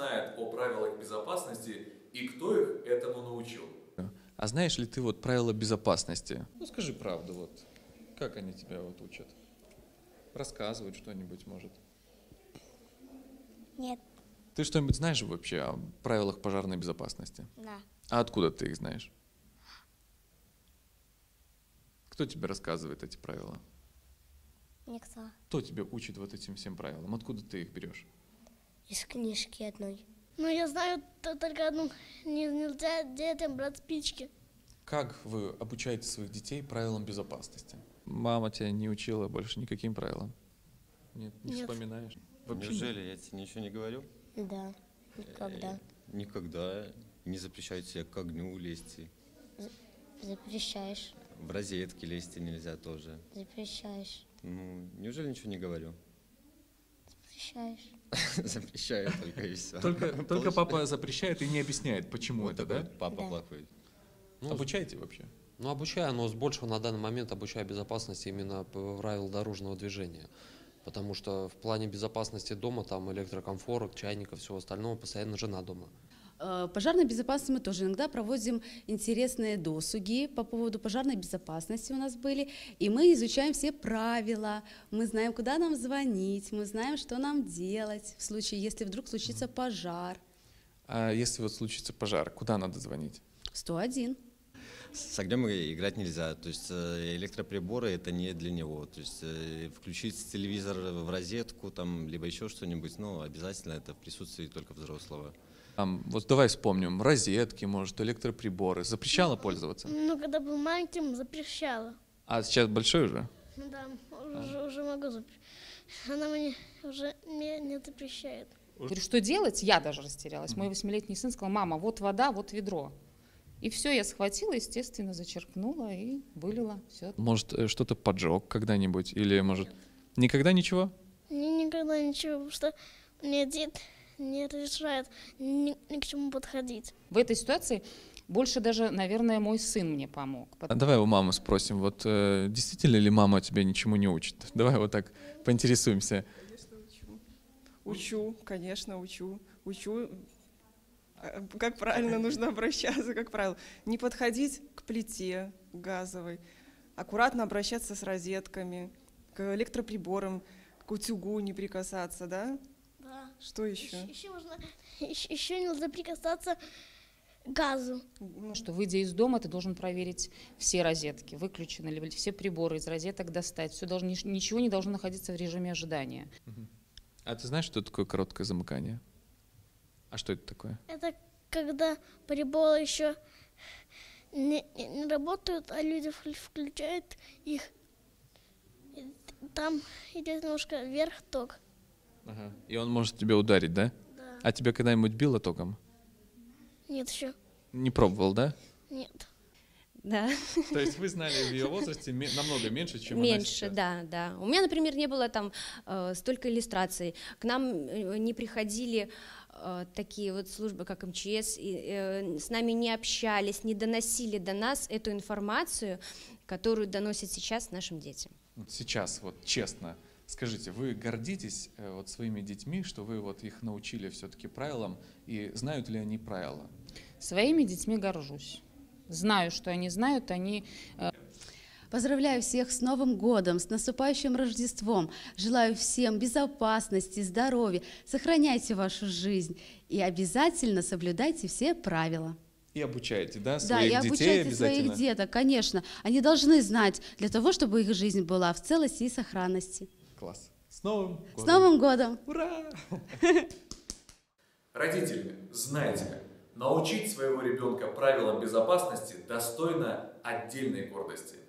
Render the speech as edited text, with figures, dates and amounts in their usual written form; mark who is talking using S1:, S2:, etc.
S1: знает о правилах безопасности и кто их этому научил?
S2: А знаешь ли ты вот правила безопасности? Ну скажи правду, вот как они тебя вот учат? Рассказывают что-нибудь, может?
S3: Нет.
S2: Ты что-нибудь знаешь вообще о правилах пожарной безопасности?
S3: Да.
S2: А откуда ты их знаешь? Кто тебе рассказывает эти правила?
S3: Никто.
S2: Кто тебя учит вот этим всем правилам? Откуда ты их берешь?
S3: Из книжки одной.
S4: Ну, я знаю только одну. Нельзя детям брать спички.
S2: Как вы обучаете своих детей правилам безопасности? Мама тебя не учила больше никаким правилам? Нет, не
S4: Нет.
S2: вспоминаешь? Вообще
S5: Неужели я тебе ничего не говорю?
S3: Да. Никогда.
S5: Никогда не запрещаю тебе к огню лезть.
S3: Запрещаешь.
S5: В розетки лезть нельзя тоже.
S3: Запрещаешь.
S5: Ну, неужели ничего не говорю?
S3: Запрещаешь.
S5: Запрещаю только и все.
S2: Только папа запрещает и не объясняет, почему это, да?
S5: Папа
S3: Да.
S5: плохой.
S6: Ну,
S2: Обучаете вообще?
S6: Ну, обучаю, но с большего на данный момент обучаю безопасности именно правил дорожного движения. Потому что в плане безопасности дома, там электрокомфорт, чайников, всего остального, постоянно жена дома.
S7: Пожарной безопасности мы тоже иногда проводим интересные досуги по поводу пожарной безопасности у нас были, и мы изучаем все правила, мы знаем, куда нам звонить, мы знаем, что нам делать в случае, если вдруг случится пожар.
S2: А если вот случится пожар, куда надо звонить?
S7: 101.
S5: С огнем играть нельзя, то есть электроприборы это не для него, то есть включить телевизор в розетку, там, либо еще что-нибудь, ну, обязательно это в присутствии только взрослого.
S2: Вот давай вспомним, розетки, может, электроприборы. Запрещала пользоваться?
S4: Ну, когда был маленьким, запрещала.
S2: А сейчас большой уже?
S4: Ну да, уже могу запрещать. Она мне уже не запрещает.
S8: Говорю, что делать? Я даже растерялась. Мой 8-летний сын сказал: мама, вот вода, вот ведро. И все, я схватила, естественно, зачерпнула и вылила. Все.
S2: Может, что-то поджег когда-нибудь? Или, может, никогда ничего?
S4: Никогда ничего, потому что мне дед не разрешает ни к чему подходить.
S8: В этой ситуации больше даже, наверное, мой сын мне помог.
S2: А давай у мамы спросим, вот действительно ли мама тебя ничему не учит? Давай вот так поинтересуемся.
S9: Конечно, учу. Учу, конечно, учу. Учу, как правильно нужно обращаться, как правило. Не подходить к плите газовой, аккуратно обращаться с розетками, к электроприборам, к утюгу не прикасаться, да?
S4: Да.
S9: Что еще?
S4: Еще нельзя прикасаться к газу.
S8: Что, выйдя из дома, ты должен проверить все розетки, выключены ли, все приборы из розеток достать. Все ничего не должно находиться в режиме ожидания.
S2: А ты знаешь, что такое короткое замыкание? А что это такое?
S4: Это когда приборы еще не работают, а люди включают их. И там идет немножко вверх ток.
S2: Ага. И он может тебя ударить, да?
S4: Да.
S2: А тебя когда-нибудь било током?
S4: Нет еще.
S2: Не пробовал, да?
S4: Нет.
S7: Да.
S2: То есть вы знали в ее возрасте намного меньше, чем она
S10: Меньше,
S2: сейчас?
S10: да. У меня, например, не было там столько иллюстраций. К нам не приходили такие вот службы, как МЧС, и с нами не общались, не доносили до нас эту информацию, которую доносят сейчас нашим детям.
S2: Сейчас, вот честно, скажите, вы гордитесь вот своими детьми, что вы вот их научили все-таки правилам, и знают ли они правила?
S8: Своими детьми горжусь. Знаю, что они знают, они...
S7: Поздравляю всех с Новым годом, с наступающим Рождеством. Желаю всем безопасности, здоровья. Сохраняйте вашу жизнь и обязательно соблюдайте все правила.
S2: И обучаете, да,
S7: Да,
S2: своих
S7: и
S2: детей
S7: обучайте
S2: обязательно?
S7: своих деток, конечно. Они должны знать для того, чтобы их жизнь была в целости и сохранности.
S2: Класс. С Новым годом!
S7: С Новым годом!
S2: Ура!
S1: Родители, знайте, научить своего ребенка правилам безопасности достойно отдельной гордости.